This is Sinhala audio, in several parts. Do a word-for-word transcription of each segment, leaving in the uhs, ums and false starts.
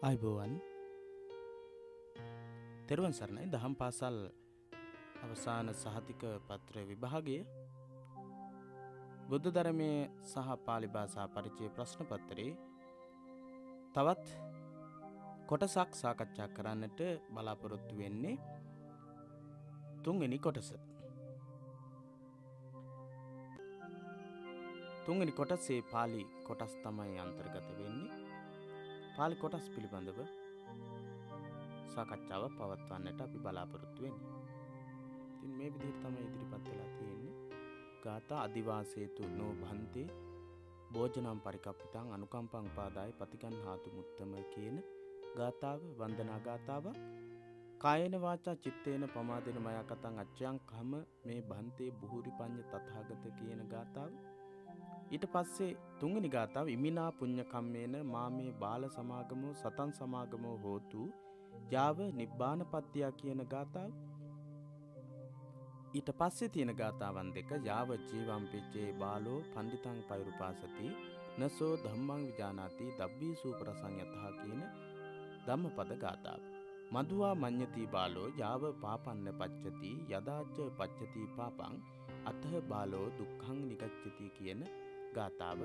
අයිබෝවන් තෙරුවන් සරණයි දහම් පාසල් අවසාන සහතික පත්‍ර විභාගය බුද්ධ ධර්මයේ සහ පාලි භාෂා පරිචය ප්‍රශ්න පත්‍රයේ තවත් කොටසක් සාකච්ඡා කරන්නට බලාපොරොත්තු වෙන්නේ තුන්වෙනි කොටස. තුන්වෙනි කොටසේ පාලි කොටස් තමයි අන්තර්ගත වෙන්නේ. පාලි කොටස් පිළිබඳව සාකච්ඡාව පවත්වන්නට අපි බලාපොරොත්තු වෙන්නේ. ඉතින් මේ විදිහට තමයි ඉදිරිපත් වෙලා තියෙන්නේ. ගාථා අදිවාසේතු නෝ භන්තේ භෝජනම් පරිකප්පිතං අනුකම්පං උපාදාය පතිකන්හාතු මුත්තම කියන ගාථාව වන්දනා ගාථාව. කායේන වාචා චිත්තේන පමාදේන මයා කතං අච්ඡයන් කම මේ භන්තේ බුහුරි පඤ්ඤ තථාගත කියන ගාථාව. ඊට පස්සේ තුන්වෙනි ගාථාව ඉමිනා පුඤ්ඤ කම්මේන මාමේ බාල සමාගමෝ සතන් සමාගමෝ හෝතු යාව නිබ්බානපත්තිය කියන ගාථාව. ඊට පස්සේ තියෙන ගාථාවන් දෙක යාව ජීවම් පිච්චේ බාලෝ පණ්ඩිතං පෛරුපාසති නසෝ ධම්මං විජානාති දබ්බී සූපරසං යතහ කියන ධම්මපද ගාථාව. මදුවා මඤ්ඤති බාලෝ යාව පාපන්න පච්චති යදාච පච්චති පාපං අතහ බාලෝ දුක්ඛං නිගච්ඡති කියන ගාථාව.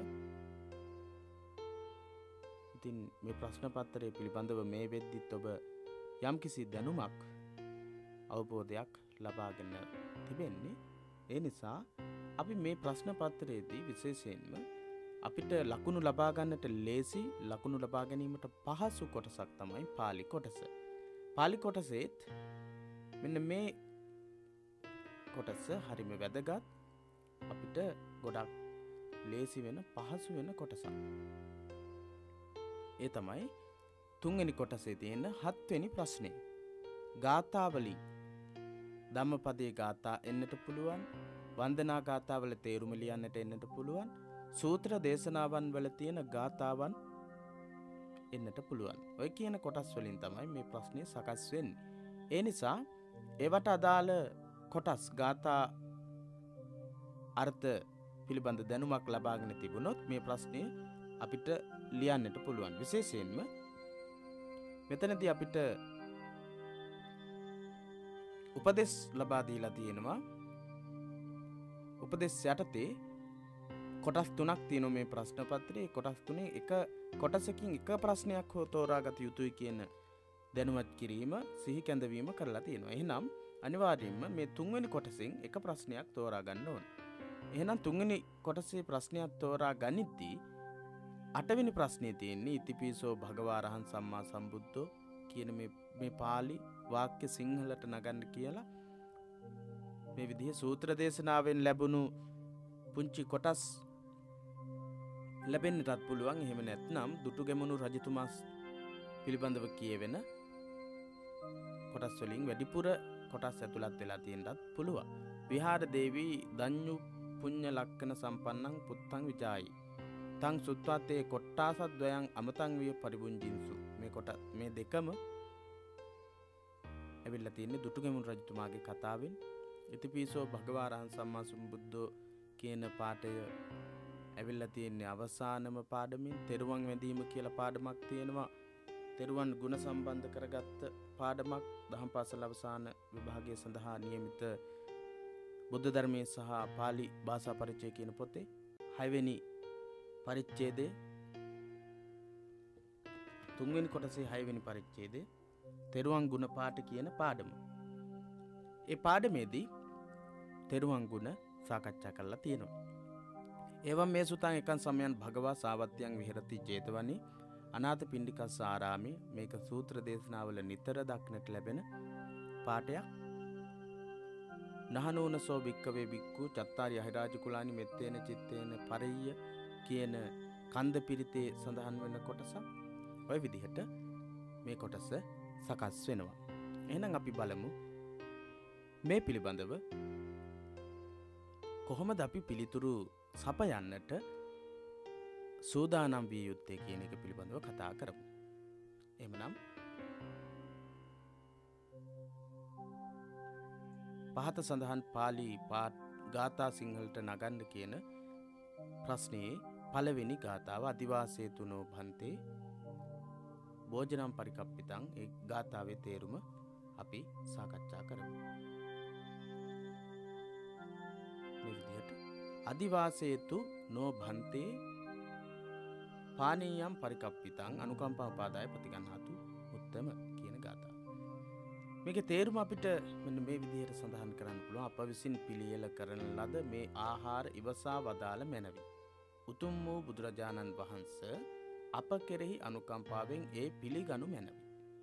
ඉතින් මේ ප්‍රශ්න පත්‍රය පිළිබඳව මේ වෙද්දිත් ඔබ යම්කිසි දැනුමක් අවබෝධයක් ලබාගෙන තිබෙන්නේ. ඒ නිසා අපි මේ ප්‍රශ්න පත්‍රයේදී විශේෂයෙන්ම අපිට ලකුණු ලබා ගන්නට ලේසි ලකුණු ලබා ගැනීමට පහසු කොටසක් තමයි පාලි කොටස. පාලි කොටසේත් මෙන්න මේ කොටස හරිම වැදගත් අපිට ගොඩක් ලේසි වෙන පහසු වෙන කොටසක්. ඒ තමයි තුන්වෙනි කොටසේ තියෙන හත්වෙනි ප්‍රශ්නේ. ගාථාවලින් ධම්මපදයේ ගාථා එන්නට පුළුවන්, වන්දනා ගාථාවල තේරුම ලියන්නට එන්නට පුළුවන්, සූත්‍ර දේශනාවන් වල තියෙන ගාථාවන් එන්නට පුළුවන්. ඔය කියන කොටස් වලින් තමයි මේ ප්‍රශ්නේ සකස් වෙන්නේ. ඒ නිසා ඒවට අදාළ කොටස් ගාථා අර්ථ පිළිබඳ දැනුමක් ලබාගෙන තිබුණොත් මේ ප්‍රශ්නේ අපිට ලියන්නට පුළුවන්. විශේෂයෙන්ම මෙතනදී අපිට උපදෙස් ලබා දීලා තියෙනවා. උපදෙස් යටතේ කොටස් තුනක් තියෙනවා මේ ප්‍රශ්න පත්‍රයේ. කොටස් තුනේ එක කොටසකින් එක ප්‍රශ්නයක් හෝ තෝරාගත යුතුයි කියන දැනුවත් කිරීම සිහි කැඳවීම කරලා තියෙනවා. එහෙනම් අනිවාර්යයෙන්ම මේ තුන්වෙනි කොටසෙන් එක ප්‍රශ්නයක් තෝරා ගන්න ඕන. එහෙනම් තුන්වෙනි කොටසේ ප්‍රශ්නයක් තෝරා ගනිද්දී අටවෙනි ප්‍රශ්නේ තියෙන්නේ ඉතිපිසෝ භගවාරහං සම්මා සම්බුද්ධෝ කියන මේ මේ පාලි වාක්‍ය සිංහලට නගන්න කියලා මේ විදිහේ සූත්‍ර දේශනාවෙන් ලැබුණු පුංචි කොටස් ලැබෙන්නටත් පුළුවන්. එහෙම නැත්නම් දුටුගැමුණු රජතුමා පිළිබඳව කියවෙන කොටස් වලින් වැඩිපුර කොටස් ඇතුළත් වෙලා තියෙන්නත් පුළුවන්. විහාර දේවී දඤ්ඤු පුඤ්ඤ ලක්කන සම්පන්නං පුත්තං විජායි තං සුත්වාතේ කොට්ටාසද්වයං අමතං විය පරිබුංජින්සු. මේ කොට මේ දෙකම ඇවිල්ලා තියෙන්නේ දුටුගැමුණු රජතුමාගේ කතාවෙන්. ඉතිපිසෝ භගවාරහං සම්මා සම්බුද්ධෝ කියන පාඩය ඇවිල්ලා තියෙන්නේ අවසානම පාඩමින්. තෙරුවන් වැඳීම කියලා පාඩමක් තියෙනවා. තෙරුවන් ගුණ සම්බන්ධ කරගත්ත පාඩමක් දහම් පාසල අවසාන විභාගය සඳහා නියමිත බුද්ධ ධර්මයේ සහ පාලි භාෂා පරිචය කියන පොතේ හයවෙනි පරිච්ඡේදයේ තුන්වෙනි කොටසේ හයවෙනි පරිච්ඡේදයේ තෙරුවන් ගුණ පාඨ කියන පාඩම. ඒ පාඩමේදී තෙරුවන් ගුණ සාකච්ඡා කරලා තියෙනවා. එවම් මේ සුතං එකං සමයන් භගවා සාවත්‍යං විහෙරති 제තවනි අනාථ පිණ්ඩිකස්ස ආරාමේ. මේක සූත්‍ර දේශනාවල නිතර දක්නට ලැබෙන පාඩයක්. නහනෝනසෝ භික්කවේ භික්ඛු චත්තාරි අහිරාජ කුලානි මෙත්තේන චිත්තේන පරිය්‍ය කියන කන්ද පිරිතේ සඳහන් වෙන කොටස. ඔය විදිහට මේ කොටස සකස් වෙනවා. එහෙනම් අපි බලමු මේ පිළිබඳව කොහොමද අපි පිළිතුරු සපයන්නට සූදානම් විය යුත්තේ කියන එක පිළිබඳව කතා කරමු. එහෙමනම් පහත සඳහන් පාලි පාඨ ගාථා සිංහලට නගන්න කියන ප්‍රශ්නයේ පළවෙනි ගාථාව අදිවාසේතුනෝ භන්තේ භෝජනම් පරිකප්පිතං ඒ ගාථාවේ තේරුම අපි සාකච්ඡා කරමු. මේ විදිහට අදිවාසේතු නෝ භන්තේ පානීයම් පරිකප්පිතං අනුකම්පා උපාදාය ප්‍රතිගන්හතු උත්තම කියන ගාථාව. මේකේ තේරුම අපිට මෙන්න මේ විදිහට සඳහන් කරන්න පුළුවන්. අප විසින් පිළියෙල කරන ලද මේ ආහාර ඉවසා වදාළ මැනවි. උතුම් වූ බුදුරජාණන් වහන්සේ අප කෙරෙහි අනුකම්පාවෙන් ඒ පිළිගනු මැනවි.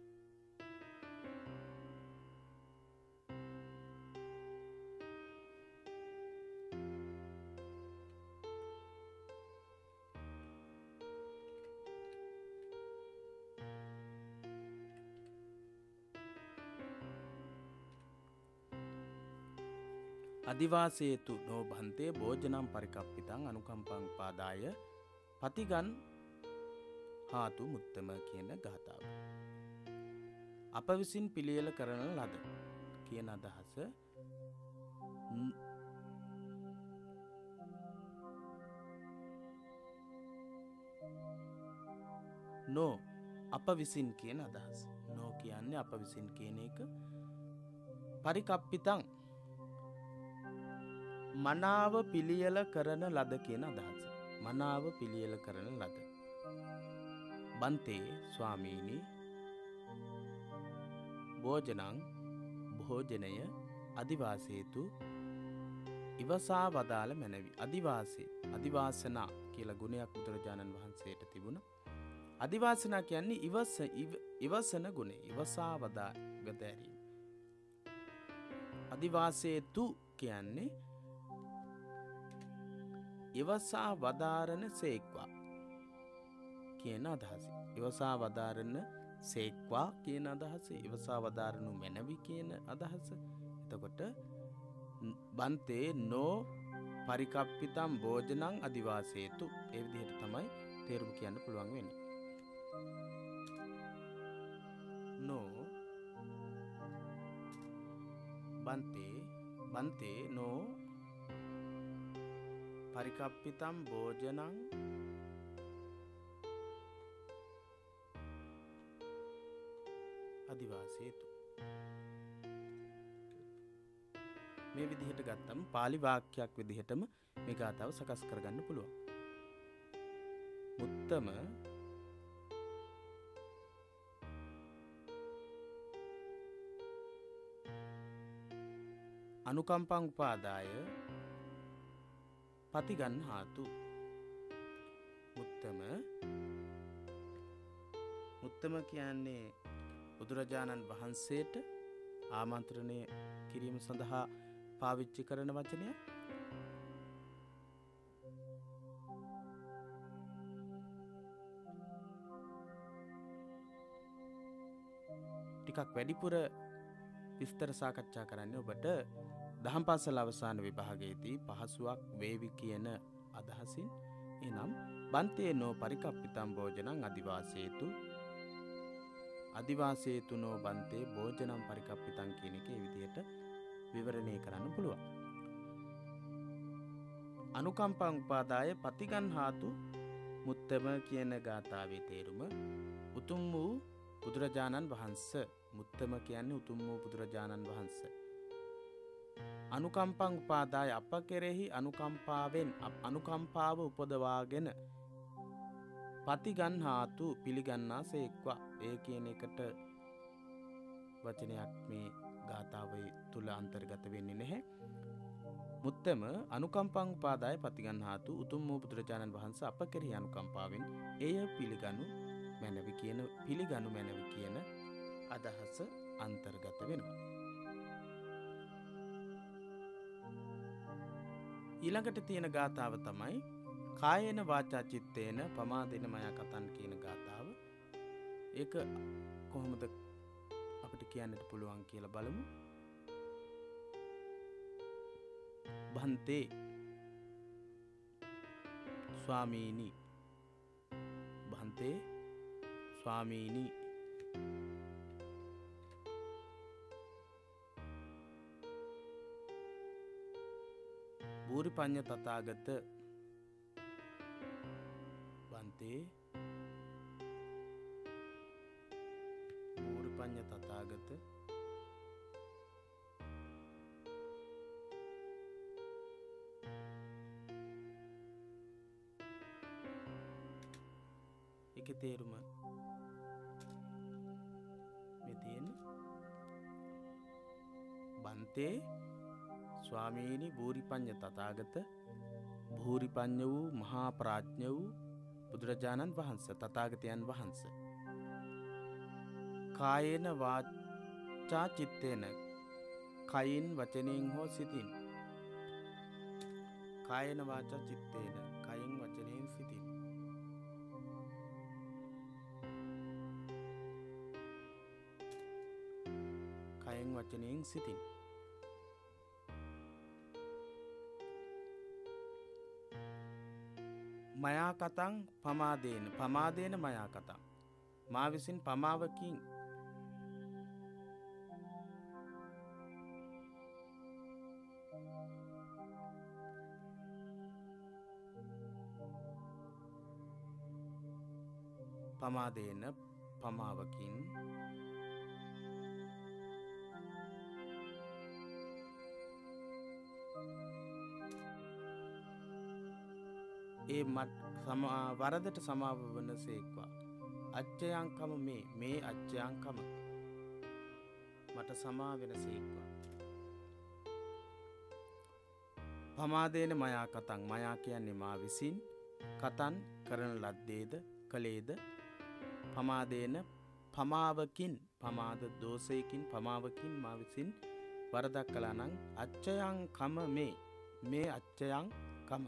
අදිවාසේතු නෝ භන්තේ භෝජනම් පරිකප්පිතං අනුකම්පං උපාදාය පතිගන් හාතු මුත්තම කියන ගාථාව. අප විසින් පිළියෙල කරන ලද කියන අදහස නෝ අප විසින් කියන අදහස. නෝ කියන්නේ අප විසින් කියන එක. පරිකප්පිතං මනාව පිළියෙල කරන ලද කියන අදහස. මනාව පිළියෙල කරන ලද. බන්තේ ස්වාමීනි භෝජනං භෝජනය අදිවාසේතු ඉවසා වදාළ මැනවි. අදිවාසේ අදිවාසනා කියලා ගුණයක් බුදුරජාණන් වහන්සේට තිබුණා. අදිවාසනා කියන්නේ ඉවස ඉවසන ගුණය. ඉවසා වදා ගතෑරීම. අදිවාසේතු කියන්නේ ඉවසා වදාරන සේක්වා කියන අදහස. ඉවසා වදාරන සේක්වා කියන අදහස. ඉවසා වදාරනු මැනවි කියන අදහස. එතකොට බන්තේ නෝ පරිකප්පිතම් භෝජනං අදිවාසේතු. ඒ විදිහට තමයි තේරුම කියන්න පුළුවන් වෙන්නේ. නෝ බන්තේ බන්තේ නෝ පරිකප්පිතම් භෝජනං අදිවාසේතු. මේ විදිහට ගත්තම පාලි වාක්‍යයක් විදිහටම මේ ගාථාව සකස් කරගන්න පුළුවන්. මුත්තම අනුකම්පං උපාදාය පතිගන්හාතු. මුත්තම මුත්තම කියන්නේ බුදුරජාණන් වහන්සේට ආමන්ත්‍රණය කිරීම සඳහා පාවිච්චි කරන වචනයක්. ටිකක් වැඩිපුර විස්තර සාකච්ඡා කරන්න ඔබට දහම් පාසල අවසාන විභාගයේදී පහසුවක් වේවි කියන අදහසින්. එනම් බන්තේ නෝ පරිකප්පිතම් භෝජනං අදිවාසේතු අදිවාසේතු නෝ බන්තේ භෝජනම් පරිකප්පිතං කියන එක ඒ විදිහට විවරණය කරන්න පුළුවන්. අනුකම්පං උපාදාය පතිගන්හාතු මුත්තම කියන ගාථාවේ තේරුම උතුම් වූ බුදුරජාණන් වහන්සේ. මුත්තම කියන්නේ උතුම් වූ බුදුරජාණන් වහන්සේ. අනුකම්පං උපාදාය අප කෙරෙහි අනුකම්පාවෙන් අනුකම්පාව උපදවාගෙන පතිගන්හාතු පිළිගන්නා සේක්වා. ඒ කියන එකට වචනයක් මේ ගාථාවේ තුල අන්තර්ගත වෙන්නේ නැහැ. මුත්තම අනුකම්පං උපාදාය පතිගන්හාතු උතුම් වූ බුදුරජාණන් වහන්සේ අප කෙරෙහි අනුකම්පාවෙන් එය පිළිගනු මැනවි කියන පිළිගනු මැනවි කියන අදහස අන්තර්ගත වෙනවා. ඊළඟට තියෙන ගාථාව තමයි කායේන වාචා චිත්තේන පමාදේන මයා කතන් කියන ගාථාව. ඒක කොහොමද අපිට කියන්නට පුළුවන් කියලා බලමු. භන්තේ ස්වාමීනි භන්තේ ස්වාමීනි භූරිපඤ්ඤ තථාගත බන්තේ තථාගත ඒකේ තේරුම මේ තියෙන්නේ බන්තේ ස්වාමීනි භූරිපඤ්ඤ තථාගත භූරිපඤ්ඤ වූ මහා ප්‍රඥ වූ බුදුරජාණන් වහන්සේ තථාගතයන් වහන්සේ කායේන වාචා චිත්තේන කයින් වචනෙන් හෝ සිතින් කායේන වාචා චිත්තේන කයින් වචනෙන් සිතින් කයින් වචනෙන් සිතින් මයා කතං පමාදේන පමාදේන මයා කතං මා විසින් පමාවකින් පමාදේන පමාවකින් ඒ මත් වරදට සමාව වනසේක්වා අච්චයංකම මේ මේ අච්චයංකම මට සමා වෙනසේක්වා පමාදේන මයා කතං මයා කියන්නේ මා විසින් කතන් කරන ලද්දේද කලේද පමාදේන පමාවකින් පමාද දෝෂයකින් පමාවකින් මා විසින් වරදක් කළා නම් අච්චයංකම මේ මේ අච්චයංකම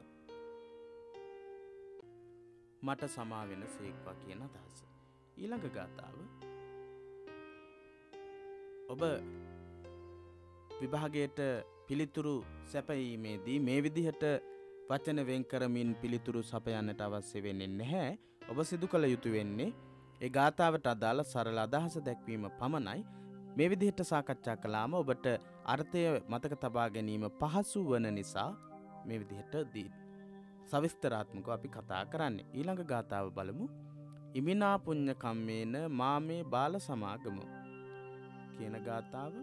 මට සමා වෙන සේක්වා කියන අදහස. ඊළඟ ගාථාව ඔබ විභාගයට පිළිතුරු සැපයීමේදී මේ විදිහට වචන වෙන් කරමින් පිළිතුරු සපයන්නට අවශ්‍ය වෙන්නේ නැහැ. ඔබ සිදු කළ යුතු වෙන්නේ ඒ ගාථාවට අදාළ සරල අදහස දැක්වීම පමණයි. මේ විදිහට සාකච්ඡා කළාම ඔබට අර්ථය මතක තබා ගැනීම පහසු වන නිසා මේ විදිහට දී සවිස්තරාත්මකව අපි කතා කරන්නේ. ඊළඟ ගාථාව බලමු. ඉමිනා පුඤ්ඤ කම්මේන මාමේ බාල සමාගමෝ කියන ගාථාව.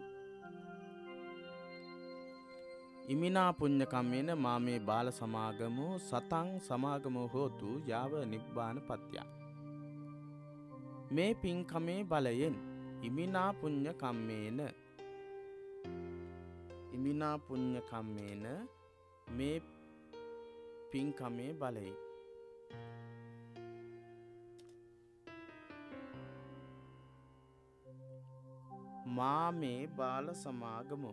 ඉමිනා පුඤ්ඤ කම්මේන මාමේ බාල සමාගමෝ සතං සමාගමෝ හෝතු යාව නිබ්බාන පත්‍යා. මේ පින්කමේ බලයෙන් ඉමිනා පුඤ්ඤ කම්මේන ඉමිනා පුඤ්ඤ කම්මේන මේ පින්කමේ බලයෙන් මාමේ බාල සමාගමෝ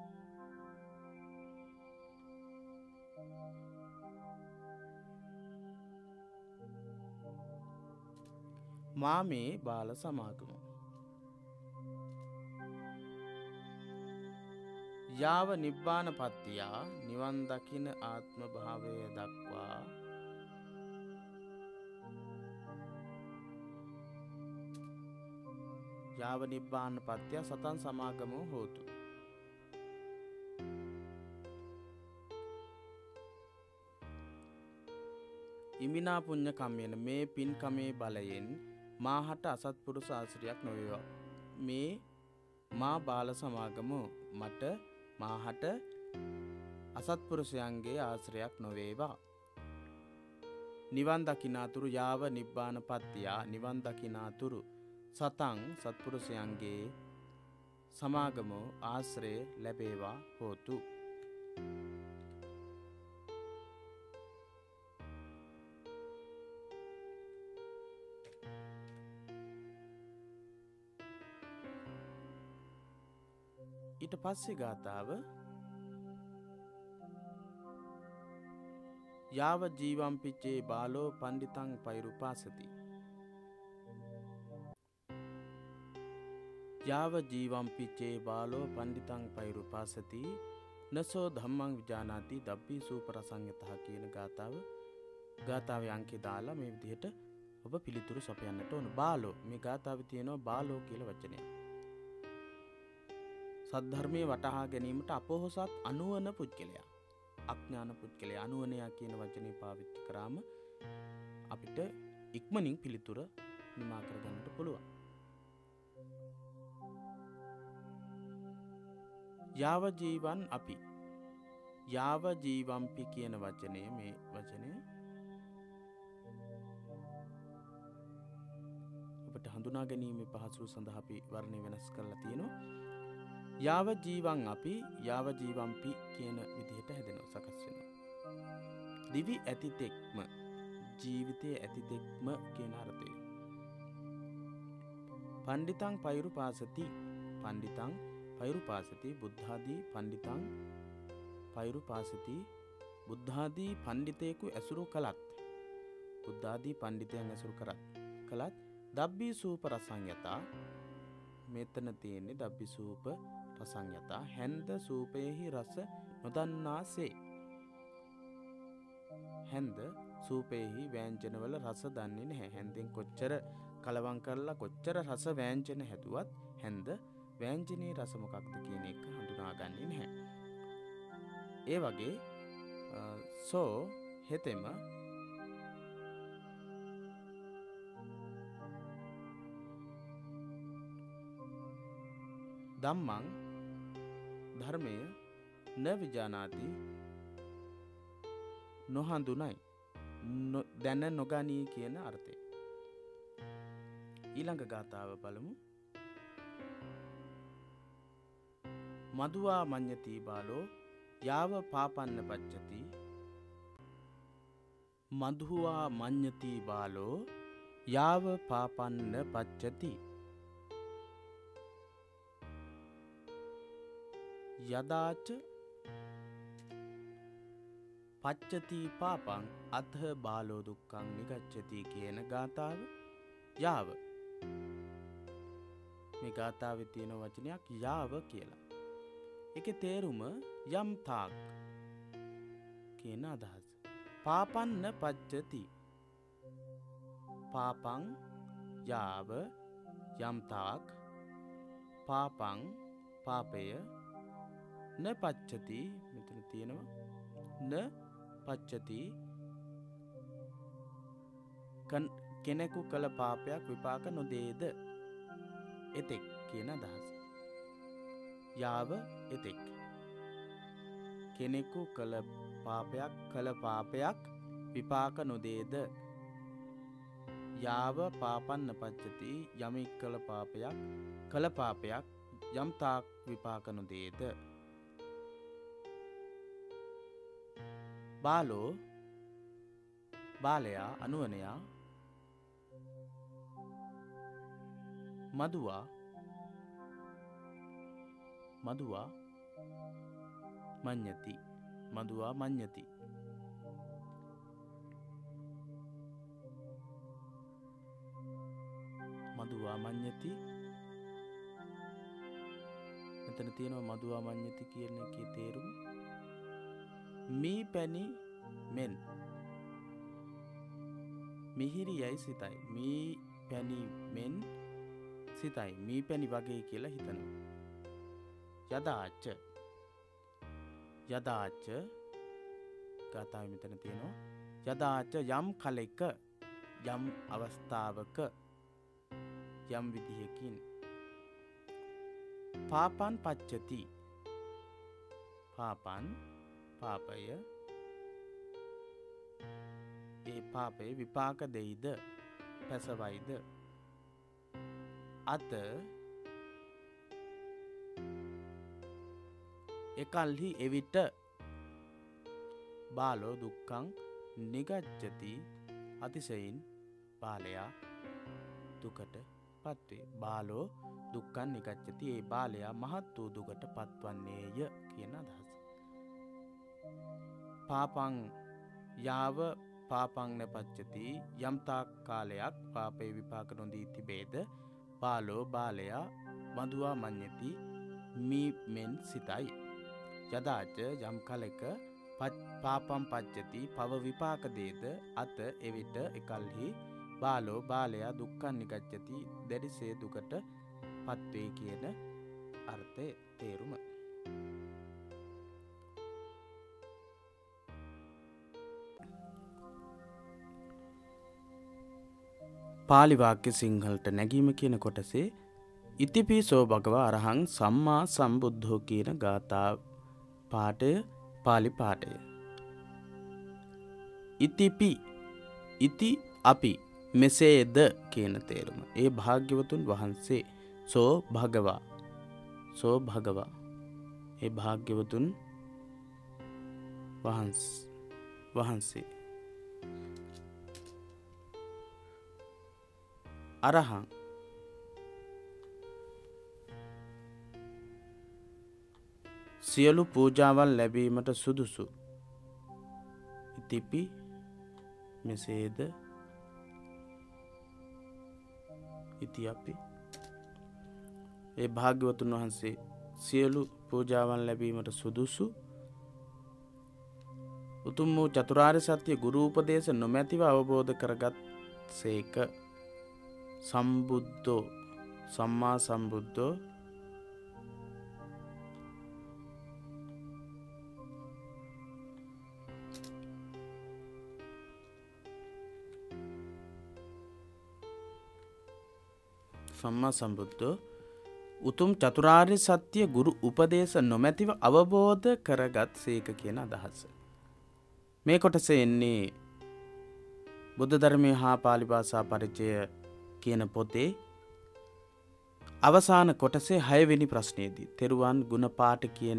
මාමේ බාල සමාගමෝ යාව නිබ්බාන පත්තියා නිවන් දකින ආත්ම භාවය දක්වා යාව නිබ්බාන පත්තියා සතං සමාගමෝ හෝතු. ඉමිනා පුඤ්ඤ කම්මේන මේ පින්කමේ බලයෙන් මාහට අසත්පුරුෂ ආශ්‍රයක් නොවේවා. මේ මා බාල සමාගමෝ මට මාහට අසත්පුරුෂයන්ගේ ආශ්‍රයක් නොවේවා. නිවන් දකිනාතුරු යාව නිබ්බාන පත්තියා නිවන් දකිනාතුරු සතං සත්පුරුෂයන්ගේ සමාගමෝ ආශ්‍රය ලැබේවා හෝතු. ඊට පස්සේ ගාථාව යාව ජීවම් පිච්චේ බාලෝ පණ්ඩිතං පෛරුපාසති. යාව ජීවම් පිච්චේ බාලෝ පණ්ඩිතං පෛරුපාසති නසෝ ධම්මං විජානාති දබ්බී සූපරසංයතහ කියන ගාථාව ගාථාවේ අංකේ දාලා මේ විදිහට ඔබ පිළිතුරු සපයන්නට ඕන. බාලෝ මේ ගාථාවේ තියෙනවා බාලෝ කියලා වචනය. සද්ධර්මයේ වටහා ගැනීමට අපොහොසත් අනුවන පුද්ගලයා අඥාන පුද්ගලයා අනුවනයා කියන වචනේ පාවිච්චි කරාම අපිට ඉක්මනින් පිළිතුර නිමා කරගන්නට පුළුවන්. යාව ජීවන් අපි. යාව ජීවම්පි කියන වචනය මේ වචනය ඔබට හඳුනා ගැනීම පහසුව සඳහා අපි වර්ණය වෙනස් කරලා තියෙනවා. යාව ජීවන් අපි යාව ජීවම්පි කියන විදිහට හැදෙනවා සකස් වෙනවා. දිවි ඇතිතෙක්ම ජීවිතයේ ඇතිතෙක්ම කියන අර්ථය. පණ්ඩිතං පෛරුපාසති පණ්ඩිතං පෛරුපාසති බුද්ධාදී පණ්ඩිතං පෛරුපාසති බුද්ධාදී පණ්ඩිතයෙකු ඇසුරු කළත් බුද්ධාදී පණ්ඩිතයන් ඇසුරු කරත් කළත් දබ්බී සූප රසංයතා මෙතන තියෙන්නේ දබ්බී සූප රසංයතා හැන්ද සූපයෙහි රස නොදන්නාසේ. හැන්ද සූපයෙහි ව්‍යංජනවල රස දන්නේ නැහැ. හැන්දෙන් කොච්චර කලවම් කරලා කොච්චර රස ව්‍යංජන හැදුවත් හැන්ද ව්‍යංජනයේ රස මොකක්ද කියන එක හඳුනාගන්නේ නැහැ. ඒ වගේ සෝ හෙතෙම ධම්මං ධර්මය න විජානාති නොහඳුනයි දැන නොගනී කියන අර්ථය. ඊළඟ ගාථාව බලමු. මදුවා මඤ්ඤති බාලෝ යාව පාපන්න පච්චති. මදුවා මඤ්ඤති බාලෝ යාව පාපන්න පච්චති. යදාච පච්චති පාපං අත්හ බාලෝ දුක්ඛං නිගච්ඡති කියන ගාථාව යාව. මේ ගාථාවේ තියෙන වචනයක් යාව කියලා. ඒකේ තේරුම යම් තාක් කියන අදහස. පාපන්න පච්චති පාපං යාව යම් තාක් පාපං පාපය න පච්චති මෙතන තියෙනවා න පච්චති කෙනෙකු කළ පාපයක් විපාක නොදේද එතෙක් කියන අදහස. යාව එතෙක් කෙනෙකු කළ පාපයක් කළ පාපයක් විපාක නොදේද. යාව පාපන්න පච්චති යමෙක් කළ පාපයක් කළ පාපයක් යම් තාක් විපාක නොදේද. බාලෝ බාලයා අනුවනයා මදුවා මදුවා මඤ්ඤති මදුවා මඤ්ඤති. මදුවා මඤ්ඤති මෙතන තියෙනවා මදුවා මඤ්ඤති කියන එකේ තේරුම මී පැණි මෙන් මිහිරියයි සිතයි. මී පැණි මෙන් සිතයි. මී පැණි වගේ කියලා හිතනවා. යදාච යදාච ගාථාවේ මෙතන තියෙනවා යදාච යම් කලෙක යම් අවස්ථාවක යම් විදිහකින් පාපං පච්චති පාපං පාපය ඒ පාපේ විපාක දෙයිද පැසවයිද. අත එකල්හි එවිට බාලෝ දුක්ඛං නිගච්ඡති අතිශයින් බාලයා දුකට පත්වේ. බාලෝ දුක්ඛං නිගච්ඡති ඒ බාලයා මහත් වූ දුකට පත්වන්නේය කියන අදහස. පාපං යාව පාපං නපච්චති යම් තාක් කාලයක් පාපේ විපාක නොදී තිබේද බාලෝ බාලයා මදුවා මඤ්ඤති මී මෙන් සිතයි. යදාච යම් කලක පාපං පච්චති පව විපාක දේද අත එවිට එකල්හි බාලෝ බාලයා දුක්ඛං නිගච්ඡති දැඩිසේ දුකට පත්වේ කියන අර්ථයේ තේරුම. පාලි වාක්‍ය සිංහලට නැගීම කියන කොටසේ ඉතිපිසෝ භගවා අරහං සම්මා සම්බුද්ධෝ කියන ගාථා පාඨය පාලි පාඨය. ඉතිපි ඉති අපි මෙසේද කියන තේරුම. ඒ භාග්‍යවතුන් වහන්සේ සෝ භගවා සෝ භගවා ඒ භාග්‍යවතුන් වහන්ස් වහන්සේ අරහං සියලු පූජාවන් ලැබීමට සුදුසු. ඉතිපි මෙසේද ඉති අපි ඒ භාග්‍යවතුන් වහන්සේ සියලු පූජාවන් ලැබීමට සුදුසු උතුම් වූ චතුරාර්ය සත්‍ය ගුරු උපදේශ නොමැතිව අවබෝධ කරගත් සේක. සම්බුද්ධෝ සම්මා සම්බුද්ධෝ සම්මා සම්බුද්ධෝ උතුම් චතුරාර්ය සත්‍ය ගුරු උපදේශ නොමැතිව අවබෝධ කරගත් සේක කියන අදහස. මේ කොටසේ එන්නේ බුද්ධ ධර්මයේ හා පාලි භාෂා පරිචය කියන පොතේ අවසාන කොටසේ හයවෙනි ප්‍රශ්නයේදී තෙරුවන් ගුණ පාඨ කියන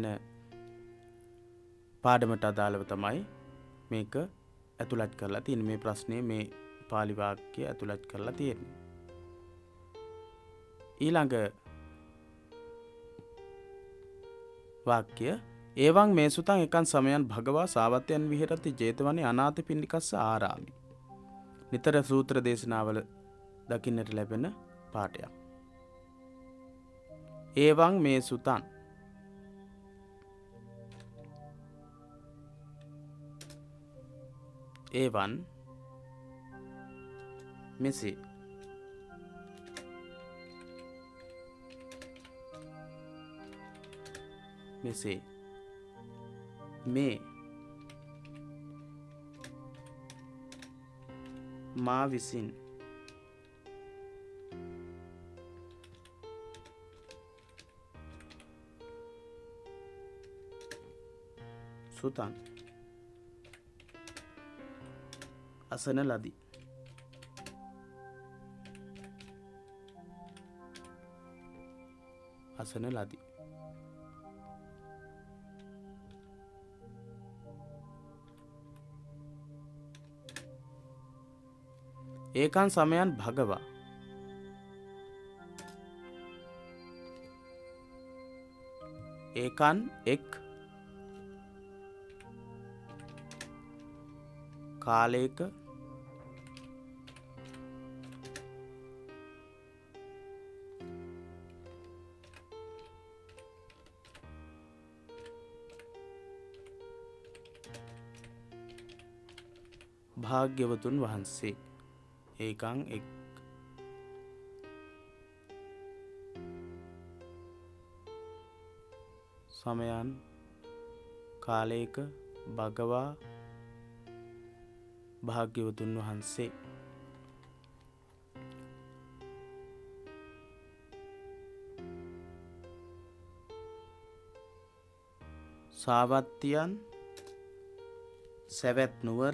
පාඩමට අදාළව තමයි මේක ඇතුළත් කරලා තියෙන්නේ. මේ ප්‍රශ්නේ මේ පාලි වාක්‍ය ඇතුළත් කරලා තියෙන්නේ. ඊළඟ වාක්‍ය එවං මේ සුතං එකං සමයන් භගවා සාවත්‍යයන් විහෙරති ජේතවනේ අනාථපිණ්ඩිකස්ස ආරාමි. නිතර සූත්‍ර දේශනාවල දකින්නට ලැබෙන පාඨයක්. එවං මේ සුතං එවන් මෙසේ මෙසේ මේ මා විසින් සුතං අසන ලදී. අසන ලදී. ඒකං සමයන් භගවා ඒකන් එක් කාලයක භාග්‍යවතුන් වහන්සේ ඒකං එක් සමයන් කාලයක භගවා භාග්‍යවතුන් වහන්සේ සාවත්තියන් සැවැත් නුවර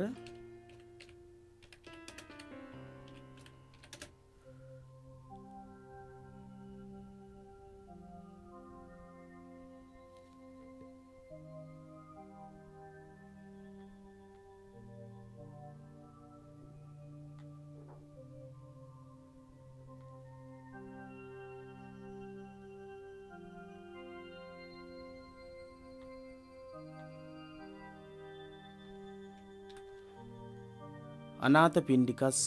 අනාථපිණ්ඩිකස්ස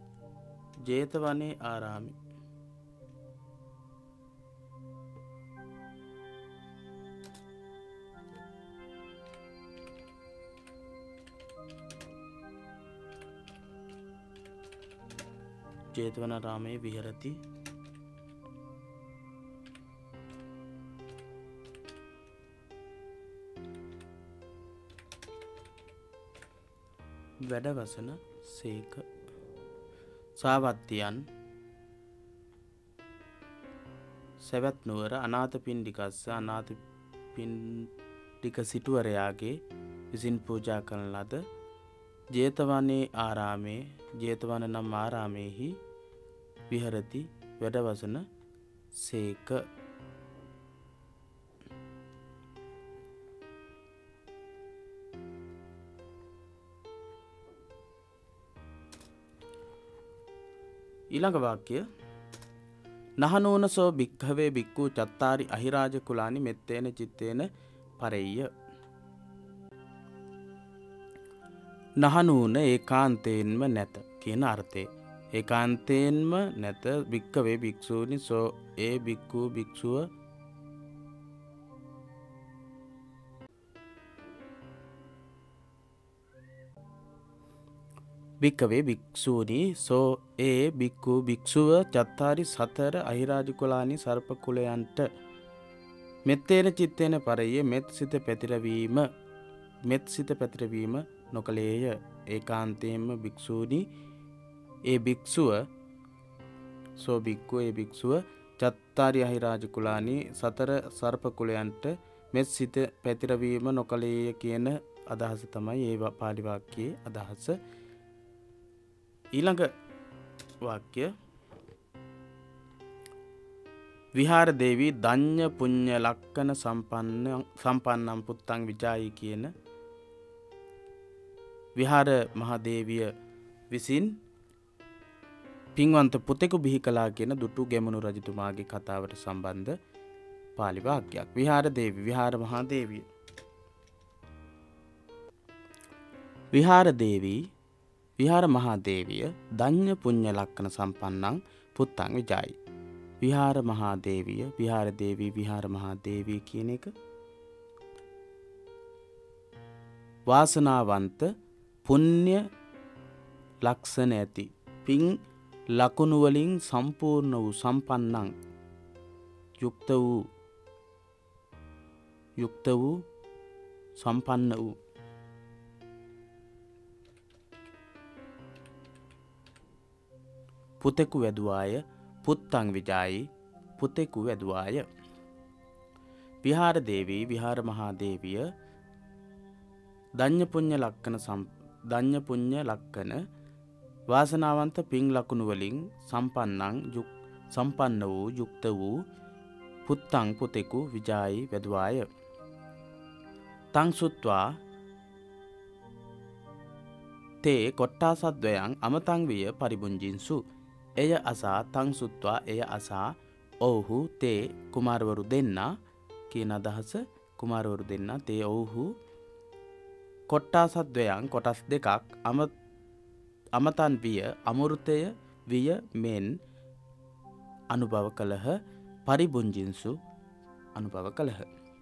ජේතවනේ ආරාමි. ජේතවනාරාමේ විහෙරති. වැඩවසන සේක. සාවත්තියන් සැවැත් නුවර අනාථපිණ්ඩිකස්ස අනාථපිණ්ඩික සිටුවරයාගේ විසින් පූජා කරන ලද ජේතවනේ ආරාමේ ජේතවන නම් ආරාමේහි විහෙරති වැඩවසන සේක. ඊළඟ වාක්‍ය නහනෝනසෝ භික්ඛවේ භික්ඛු චත්තාරි අහිරාජ කුලානි මෙත්තේන චිත්තේන පරෙය්‍ය. නහනූන ඒකාන්තයෙන්ම නැත කියන අර්ථය. ඒකාන්තයෙන්ම නැත භික්ඛවේ භික්ෂූනි සෝ ඒ භික්ඛු භික්ෂුව භික්ඛවේ භික්ෂූනි සෝ ඒ භික්ඛු භික්ෂුව චත්තාරි සතර අහිරාජ කුලානි සර්ප කුලයන්ට මෙත්තේන චිත්තේන පරෙය්‍ය මෙත් සිත පැතිරවීම මෙත් සිත පැතිරවීම නොකලේය. ඒකාන්තයෙන්ම භික්ෂූනි ඒ භික්ෂුව සෝ භික්ඛු ඒ භික්ෂුව චත්තාරි අහිරාජ කුලානි සතර සර්ප කුලයන්ට මෙත් සිත පැතිරවීම නොකලේය කියන අදහස තමයි ඒ පාලි වාක්‍යයේ අදහස. ඊළඟ වාක්‍ය විහාර දේවී දඤ්ඤ පුඤ්ඤ ලක්කන සම්පන්න සම්පන්නම් පුත්තං විජායි කියන විහාර මහදේවිය විසින් පින්වන්ත පුතෙකු බිහි කළා කියන දුටු ගැමුණු රජතුමාගේ කතාවට සම්බන්ධ පාලි වාක්‍යයක්. විහාර දේවී විහාර මහදේවිය විහාර දේවී විහාර මහදේවිය දඤ්ඤ පුඤ්ඤ ලක්කන සම්පන්නං පුත්තං විජායි. විහාර මහදේවිය විහාර දේවී විහාර මහදේවිය කියන එක වාසනාවන්ත පුණ්‍ය ලක්ෂණ ඇති පින් ලකුණු වලින් සම්පූර්ණ වූ සම්පන්නං යුක්ත වූ යුක්ත වූ සම්පන්න වූ පුතෙකු වැදුවාය පුත්තං විජායි පුතෙකු වැදුවාය. විහාර දේවී විහාර මහදේවිය දඤ්ඤ පුඤ්ඤ ලක්කන දඤ්ඤ පුඤ්ඤ ලක්කන වාසනාවන්ත පින් ලකුණු වලින් සම්පන්නං යුක් සම්පන්න වූ යුක්ත වූ පුත්තං පුතෙකු විජායි වැදුවාය. තං සුත්වා තේ කොට්ටාසද්වයං අමතං විය පරිබුංජින්සු. එය අසා තං සුත්වා එය අසා ඔව්හු තේ කුමාරවරු දෙන්නා කියන අදහස. කුමාරවරු දෙන්නා තේ ඔව්හු කොට්ටාසද්වයං කොටස් දෙකක් අම අමතන් විය අමෘතය විය මෙන් අනුභව කළහ පරිබුංජින්සු අනුභව කළහ.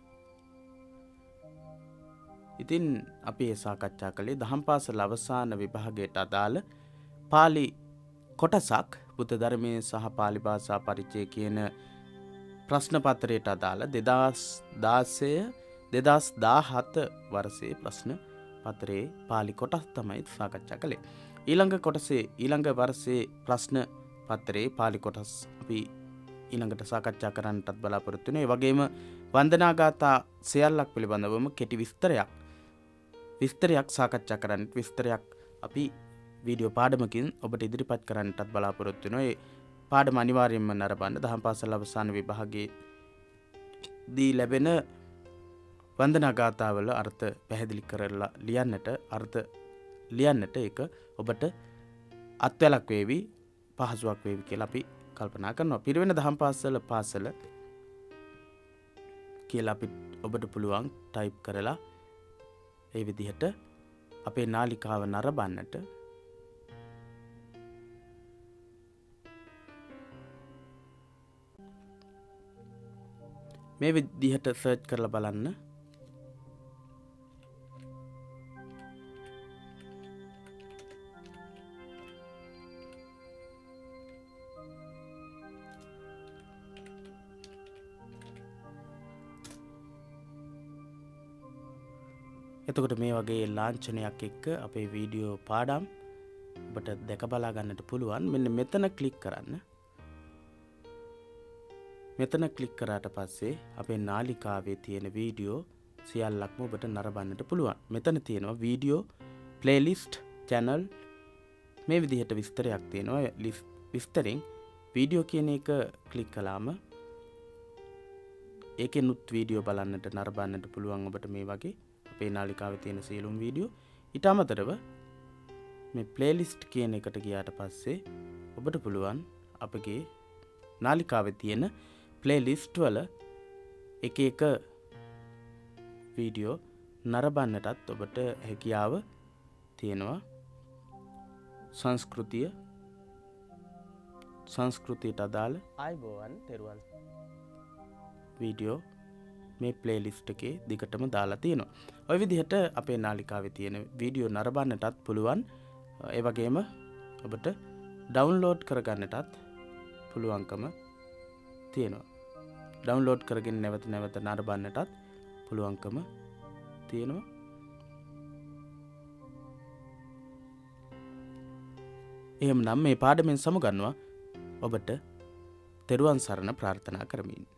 ඉතින් අපි ඒ සාකච්ඡා කළේ දහම් පාසල අවසාන විභාගයට අදාළ පාලි කොටසක් බුද්ධ ධර්මයේ සහ පාලි භාෂා පරිචය කියන ප්‍රශ්න පත්‍රයට අදාළ දෙදාස් දාසය දෙදාස් දාහත වර්ෂයේ ප්‍රශ්න පත්‍රයේ පාලි කොටස් තමයි සාකච්ඡා කළේ. ඊළඟ කොටසේ ඊළඟ වර්ෂයේ ප්‍රශ්න පත්‍රයේ පාලි කොටස් අපි ඊළඟට සාකච්ඡා කරන්නටත් බලාපොරොත්තු වෙනවා. ඒ වගේම වන්දනා ගාථා සියල්ලක් පිළිබඳවම කෙටි විස්තරයක් විස්තරයක් සාකච්ඡා කරන්න විස්තරයක් අපි වීඩියෝ පාඩමකින් ඔබට ඉදිරිපත් කරන්නටත් බලාපොරොත්තු වෙනවා. ඒ පාඩම අනිවාර්යයෙන්ම නරඹන්න. දහම් පාසල අවසාන විභාගයේ දී ලැබෙන වන්දනා ගාථාවල අර්ථ පැහැදිලි කරලා ලියන්නට අර්ථ ලියන්නට ඒක ඔබට අත්වැලක් වේවි පහසුවක් වේවි කියලා අපි කල්පනා කරනවා. පිරිවෙන දහම් පාසල පාසල කියලා අපි ඔබට පුළුවන් ටයිප් කරලා ඒ විදිහට අපේ නාලිකාව නරඹන්නට. මේ විදිහට සර්ච් කරලා බලන්න. එතකොට මේ වගේ ලාංඡනයක් එක්ක අපේ වීඩියෝ පාඩම් ඔබට දැක බලා ගන්නට පුළුවන්. මෙන්න මෙතන ක්ලික් කරන්න. මෙතන ක්ලික් කරාට පස්සේ අපේ නාලිකාවේ තියෙන වීඩියෝ සියල්ලක්ම ඔබට නරඹන්නට පුළුවන්. මෙතන තියෙනවා වීඩියෝ ප්ලේලිස්ට් channel මේ විදිහට විස්තරයක් තියෙනවා. විස්තරෙන් වීඩියෝ කියන එක ක්ලික් කළාම ඒකෙනුත් වීඩියෝ බලන්නට නරඹන්නට පුළුවන් ඔබට මේ වගේ අපේ නාලිකාවේ තියෙන සියලුම වීඩියෝ. ඊට අමතරව මේ ප්ලේලිස්ට් කියන එකට ගියාට පස්සේ ඔබට පුළුවන් අපගේ නාලිකාවේ තියෙන ප්ලේලිස්ට් වල එක එක වීඩියෝ නරඹන්නටත් ඔබට හැකියාව තියෙනවා. සංස්කෘතිය සංස්කෘතියට අදාළ ආයිබෝවන් තෙරුවන් වීඩියෝ මේ ප්ලේලිස්ට් එකේ දිගටම දාලා තියෙනවා. ඔය විදිහට අපේ නාලිකාවේ තියෙන වීඩියෝ නරඹන්නටත් පුළුවන්. ඒ වගේම ඔබට ඩවුන්ලෝඩ් කරගන්නටත් පුළුවන්කම තියෙනවා. ඩවුන්ලෝඩ් කරගෙන නැවත නැවත නරඹන්නටත් පුළුවන්කම තියෙනවා. එහෙමනම් මේ පාඩමෙන් සමුගන්නවා ඔබට තෙරුවන් සරණ ප්‍රාර්ථනා කරමින්